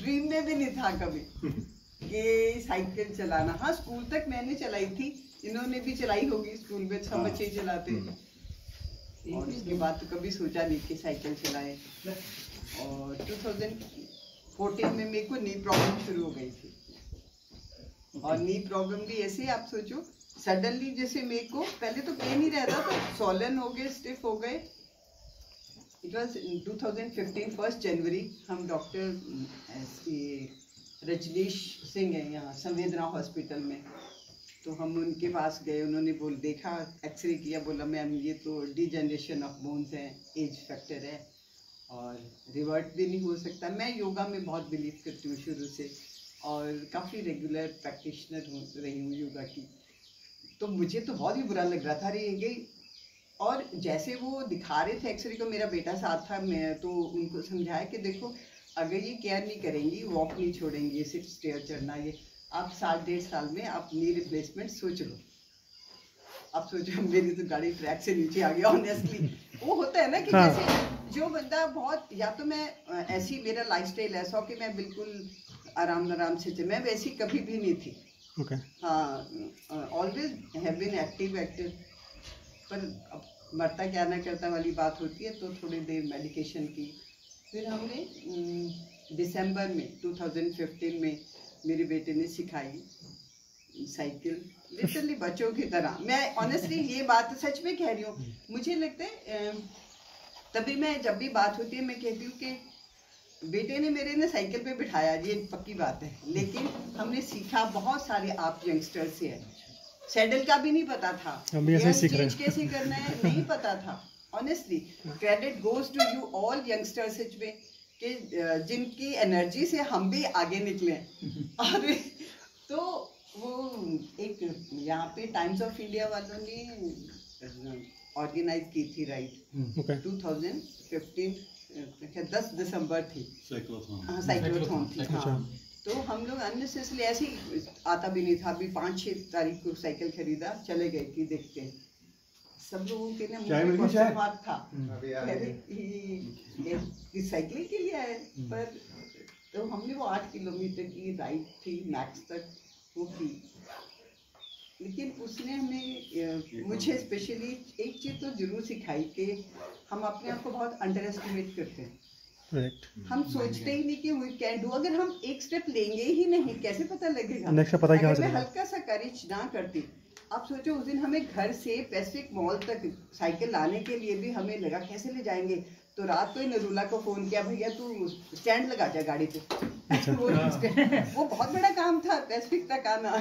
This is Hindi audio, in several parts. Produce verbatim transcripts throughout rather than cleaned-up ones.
ड्रीम में भी नहीं था कभी कि साइकिल चलाना। हाँ, स्कूल तक मैंने चलाई थी, इन्होंने भी चलाई होगी, स्कूल में सब बच्चे चलाते हैं, और उसके बाद तो कभी सोचा नहीं कि साइकिल चलाए। और दो हज़ार चौदह में मेरे को नी प्रॉब्लम शुरू हो गई थी, और नी प्रॉब्लम भी ऐसे आप सोचो सडनली, जैसे मेरे को पहले तो पेन ही रहता था, सोलन हो गए, स्टिफ हो गए। इट वाज दो हज़ार पंद्रह फर्स्ट जनवरी, हम डॉक्टर रजनीश सिंह हैं यहाँ संवेदना हॉस्पिटल में, तो हम उनके पास गए, उन्होंने बोल देखा, एक्सरे किया, बोला मैम ये तो डिजनरेशन ऑफ बोन्स है, एज फैक्टर है और रिवर्ट भी नहीं हो सकता। मैं योगा में बहुत बिलीव करती हूँ शुरू से, और काफ़ी रेगुलर प्रैक्टिशनर रही हूँ योगा की, तो मुझे तो बहुत ही बुरा लग रहा था अरे ये। और जैसे वो दिखा रहे थे एक्सरे को, मेरा बेटा साथ था, मैं तो उनको समझाया कि देखो अगर ये केयर नहीं करेंगी, वॉक नहीं छोड़ेंगी, सिर्फ स्टेयर चढ़ना, ये आप साल डेढ़ साल में आप नी रिप्लेसमेंट सोच लो। आप सोचो मेरी तो गाड़ी ट्रैक से नीचे आ गया ऑनेस्टली। वो होता है ना कि हाँ। जैसे जो बंदा बहुत, या तो मैं ऐसी, मेरा लाइफस्टाइल ऐसा हो कि मैं बिल्कुल आराम आराम से चल, मैं वैसी कभी भी नहीं थी। okay. हाँ, always have been active active पर अब मरता क्या ना करता वाली बात होती है, तो थोड़ी देर मेडिकेशन की। फिर हमने दिसंबर में दो हज़ार पंद्रह में मेरे बेटे ने सिखाई साइकिल, लिटरली बच्चों की तरह। मैं ऑनेस्टली ये बात सच में कह रही हूँ, मुझे लगता है तभी मैं जब भी बात होती है मैं कहती हूँ कि बेटे ने मेरे ने साइकिल पे बिठाया, ये पक्की बात है, लेकिन हमने सीखा बहुत सारे आप यंगस्टर से है। सैडल का भी नहीं पता था, चेंज कैसे करना है नहीं पता था। Honestly credit goes to you all youngsters में कि जिनकी एनर्जी से हम भी आगे निकले। और तो वो एक यहाँ पे टाइम्स ऑफ इंडिया वालों ने ऑर्गेनाइज की थी राइड, दो हज़ार पंद्रह दस दिसंबर थी, हाँ साइक्लोथॉन थी। हाँ, तो हम लोग अननेसेसरी ऐसे ही, आता भी नहीं था, अभी पाँच छः तारीख को साइकिल खरीदा, चले गए कि देखते हैं। सब लोगों के ना मुझे क्वेश्चन मार्क था कि साइकिल के लिए आए, पर तो हमने वो आठ किलोमीटर की राइड थी मैक्स तक वो की। लेकिन उसने हमें, मुझे स्पेशली एक चीज़ तो जरूर सिखाई कि हम अपने आप को बहुत अंडर एस्टिमेट करते हैं। Correct. हम सोचते ही नहीं कि वी कैन डू। अगर हम एक स्टेप लेंगे ही नहीं, कैसे पता लगेगा? पता अगर मैं हल्का सा करेज ना करती, आप सोचो उस दिन हमें घर से पैसिफिक मॉल तक साइकिल लाने के लिए भी हमें लगा कैसे ले जाएंगे, तो रात को ही नरूला को फोन किया, भैया तू स्टैंड लगा जा गाड़ी पे। अच्छा। वो, वो बहुत बड़ा काम था पैसिफिक तक आना।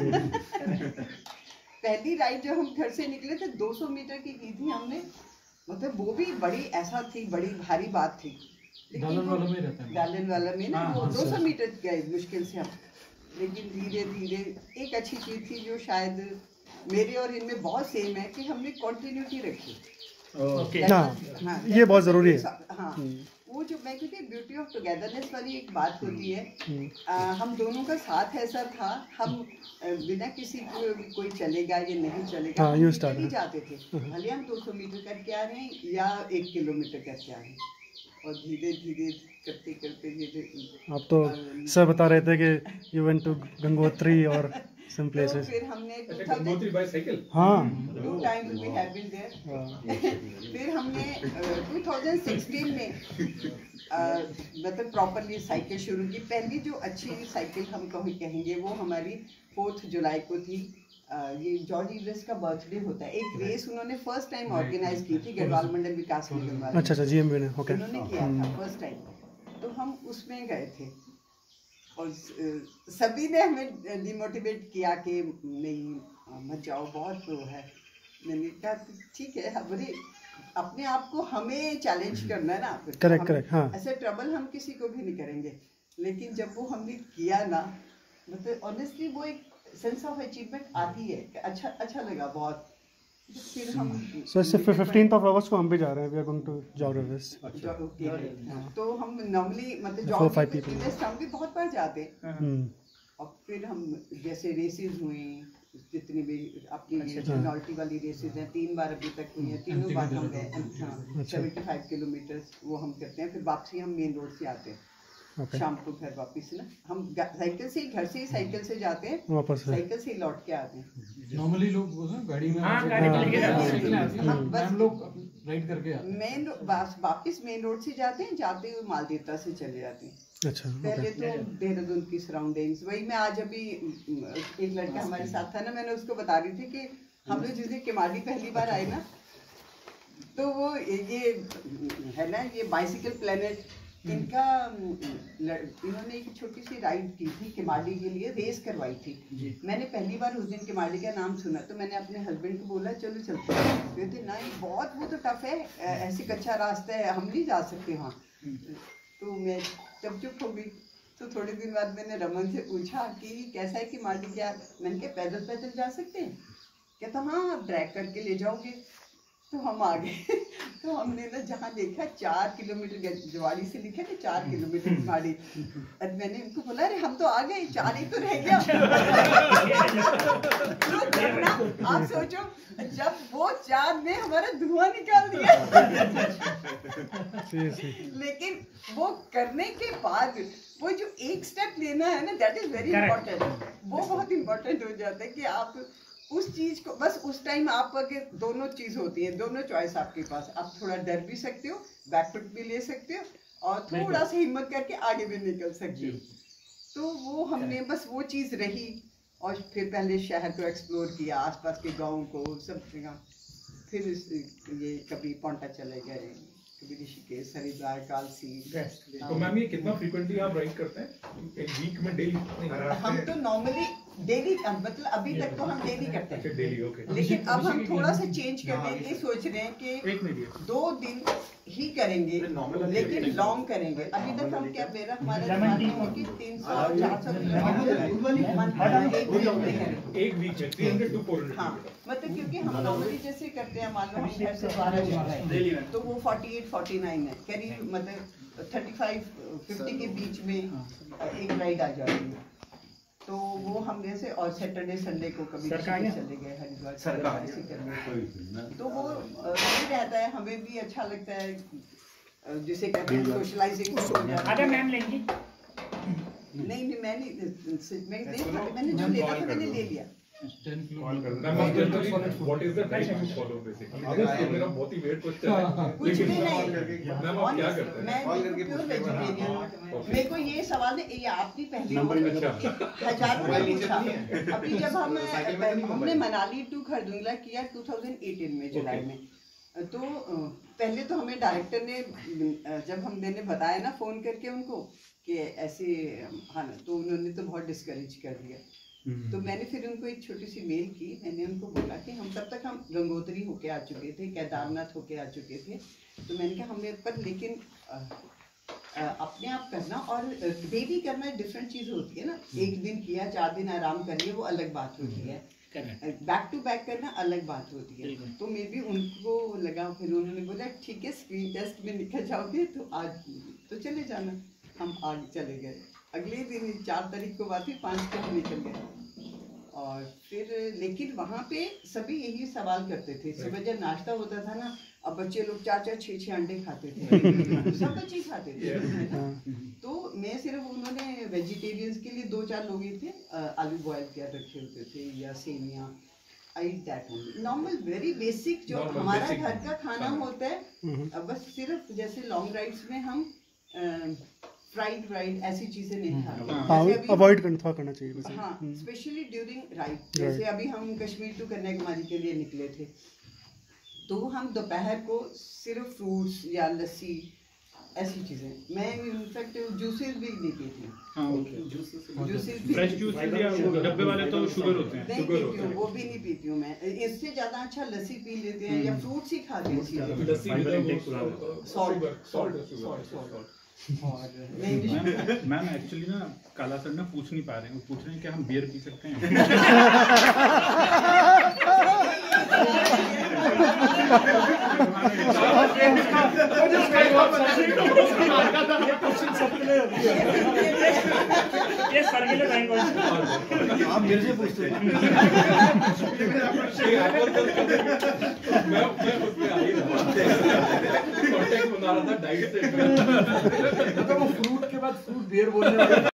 पहली राइड जो हम घर से निकले थे दो सौ मीटर की की थी हमने, मतलब वो भी बड़ी ऐसा थी, बड़ी भारी बात थी। डालन वाला में रहता है, डालन वाला में ना वो दो सौ मीटर गए मुश्किल से हम, लेकिन धीरे धीरे एक अच्छी चीज थी जो शायद मेरे और इनमें बहुत सेम है कि हमने कंटिन्यूटी रखी। ओके, हाँ, ये बहुत जरूरी है। हाँ, वो जो मैं कहती ब्यूटी ऑफ टुगेदरनेस वाली एक बात होती है, आ, हम दोनों का साथ ऐसा था, हम बिना किसी को कोई चलेगा या नहीं चलेगा, हाँ, हम चले जाते थे, भले हम दो सौ मीटर करके आ रहे हैं या एक किलोमीटर करके आ रहे हैं, और धीरे धीरे करते करते धीरे। आप तो सर बता रहे थे कि यू वेंट टू गंगोत्री और सम प्लेसेस। तो फिर हमने गंगोत्री बाय साइकिल, हाँ, two times we have been there. फिर हमने दो हज़ार सोलह में मतलब प्रॉपर्ली साइकिल शुरू की। पहली जो अच्छी साइकिल हम कहीं कहेंगे वो हमारी फोर्थ जुलाई को थी। Uh, ये जॉर्ज इवरेस्ट का बर्थडे होता है, एक रेस उन्होंने फर्स्ट टाइम ऑर्गेनाइज की थी गढ़वाल मंडल विकास निगम वाले। अच्छा अच्छा, जीएमबी ने, ओके, उन्होंने किया था फर्स्ट टाइम, तो हम उसमें गए थे और सभी ने हमें डिमोटिवेट किया कि नहीं मत जाओ, बहुत वो है। मैंने कहा ठीक है, हमारे अपने आप को हमें चैलेंज करना है ना, करेक्ट करेक्ट, हाँ, ऐसे ट्रबल हम किसी को भी नहीं करेंगे। लेकिन जब वो हमने किया ना, मतलब ऑनेस्टली वो एक सेंस ऑफ अचीवमेंट आती है, अच्छा अच्छा लगा बहुत। फिर हम सो फिफ्टीन्थ ऑफ अगस्त को हम भी जा रहे हैं, we are going to George Everest. तो हम नॉर्मली मतलब जॉर्ज एवरेस्ट हम भी बहुत बार जाते हैं। और फिर हम जैसे रेसेस हुई, जितनी भी अपनी पेनल्टी वाली रेसेस हैं, तीन बार अभी तक हुई हैं, तीनों बार हम गए। हाँ, सेवेंटी फाइव किलोमीटर वो हम करते हैं, फिर वापसी हम मेन रोड से आते हैं। Okay. शाम को घर वापस ना हम साइकिल से ही घर से ही साइकिल से जाते हैं, वापस साइकिल से ही लौट के आते हैं। नॉर्मली लोग वो ना गाड़ी में हाँ, गाड़ी में लेके जाते हैं, हम बस हम लोग राइड करके आते हैं। मेन बस वापस मेन रोड से जाते हैं, जाते हुए मालदेवता से चले जाते हैं। अच्छा पहले तो देहरादून की सराउंडिंग्स वही मैं आज अभी एक लड़का हमारे साथ था ना, मैंने उसको बता रही थी कि हम लोग जिस दिन किमाड़ी पहली बार आए ना, तो वो ये है ना ये बाइसिकल प्लेनेट, इनका इन्होंने एक छोटी सी राइड की थी किमाड़ी के लिए, रेस करवाई थी। मैंने पहली बार उस दिन किमाड़ी का नाम सुना तो मैंने अपने हस्बैंड को बोला चलो चलते हैं। कहते नहीं बहुत वो तो टफ है, ऐसे कच्चा रास्ता है, हम नहीं जा सकते वहाँ। तो मैं जब चुप हो गई तो थोड़े दिन बाद मैंने रमन से पूछा कि कैसा है किमाड़ी, क्या? मैंने कहा पैदल पैदल जा सकते हैं? कहता हाँ आप ड्रैग करके ले जाओगे। तो हम आ गए तो हमने ना जहाँ देखा चार किलोमीटर जवाड़ी से लिखा था चार किलोमीटर किमाड़ी, और मैंने उनको बोला अरे हम तो आ गए, चार ही तो रह गया। तो जब ना आप सोचो जब वो चार ने हमारा धुआं निकाल दिया लेकिन वो करने के बाद वो जो एक स्टेप लेना है ना, दैट इज वेरी इंपॉर्टेंट। वो बहुत इंपॉर्टेंट हो जाता है कि आप उस चीज को बस उस टाइम आप अगर दोनों चीज होती है, दोनों चॉइस आपके पास, आप थोड़ा डर भी सकते हो, बैकफुट भी ले सकते हो और थोड़ा सा हिम्मत करके आगे भी निकल सकते हो। तो वो हमने बस वो चीज रही और फिर पहले शहर को एक्सप्लोर किया, आसपास के गाँव को सब जगह, फिर ये कभी पोंटा चले गए, कभी ऋषिकेश, हरिद्वार, कालसी। तो मैम ये कितना फ्रीक्वेंटली आप राइड करते हैं एक वीक में? डेली? हम तो नॉर्मली डेली, मतलब अभी तक तो हम डेली करते हैं। Daily, okay. लेकिन अब हम थोड़ा सा चेंज करने के सोच रहे हैं कि दो दिन ही करेंगे लेकिन लॉन्ग करेंगे। अभी तक हम क्या मेरा हमारा दिमाग में है कि तीन सौ चार सौ एक वीक में तीन सौ टू फोर सौ। हाँ मतलब क्योंकि हम नॉर्मली जैसे करते हैं, मान लो हम घर से बारह जा रहे हैं तो वो फोर्टी एट फोर्टी नाइन है करीब, मतलब थर्टी फाइव फिफ्टी के बीच में एक राइड आ जाती है। तो वो हम जैसे और सैटरडे संडे को कभी चले गए हरिद्वार, ऐसे करने, तो वो वही रहता है, हमें भी अच्छा लगता है जिसे कहते हैं सोशलाइजिंग हो जाता है। अगर मैम लेंगी नहीं नहीं मैं नहीं, मैं देखा मैंने जो लेना था मैंने ले लिया। What is the diet you follow basically? ये मेरा बहुत ही weird question है। कुछ भी नहीं, मैम आप क्या करते हैं? मैं प्योर वेजिटेरियन हूँ। मेरे को ये सवाल है, ये आपने पहली हजारों में पूछा। अभी जब हम हमने मनाली टू खरदुंगला किया टू थाउजेंड एटीन में जुलाई में, तो पहले तो हमें डायरेक्टर ने जब हम मैंने बताया ना फोन करके उनको कि ऐसे, हाँ तो उन्होंने तो बहुत डिस्करेज कर दिया। तो मैंने फिर उनको एक छोटी सी मेल की, मैंने उनको बोला कि हम तब तक हम गंगोत्री होके आ चुके थे, केदारनाथ होके आ चुके थे, तो मैंने कहा हमें पर लेकिन आ, आ, अपने आप करना और डेली करना डिफरेंट चीज़ होती है ना। एक दिन किया चार दिन आराम करिए वो अलग बात होती है, बैक टू बैक करना अलग बात होती है। तो मे बी उनको लगा, फिर उन्होंने बोला ठीक है स्क्रीन टेस्ट में निकल जाओगे तो आज तो चले जाना। हम आगे चले गए, अगले दिन चार तारीख को बात हुई, पाँच को हम निकल गए। और फिर लेकिन वहाँ पे सभी यही सवाल करते थे, सुबह जब नाश्ता होता था ना, अब बच्चे लोग चार चार छः छः अंडे खाते थे, सब बच्चे खाते थे है ना। तो मैं सिर्फ, उन्होंने वेजिटेरियंस के लिए दो चार लोग ही थे, आलू बॉयल किया रखे होते थे या सेमियाँ, I that only normal very basic जो हमारा घर का खाना होता है। बस सिर्फ जैसे लॉन्ग राइड्स में हम फ्राइड राइड ऐसी चीजें नहीं खाते, अवॉइड करना करना चाहिए। हाँ स्पेशली ड्यूरिंग राइड, जैसे अभी हम कश्मीर टू कन्याकुमारी के लिए निकले थे, तो हम दोपहर को सिर्फ फ्रूट्स या लस्सी ऐसी चीजें, मैं इनफैक्ट जूसेस भी नहीं पीती हूँ। जूसेस फ्रेश जूस डब्बे वाले तो शुगर होते हैं, नहीं पीती हूँ, वो भी नहीं पीती हूँ मैं। इससे ज्यादा अच्छा लस्सी पी लेते हैं या फ्रूट्स ही खाते हैं, सॉल्ट। और मैम एक्चुअली ना काला सर ना पूछ नहीं पा रहे हैं, वो पूछ रहे हैं कि हम बियर पी सकते हैं? ये सर के लिए टाइम पॉइंट आप मेरे से पूछते हैं मैं मैं खुद पे आ ही रहा कॉन्टेक्ट बना रहा था डाइट से मतलब वो फ्रूट के बाद फ्रूट बियर बोलने वाला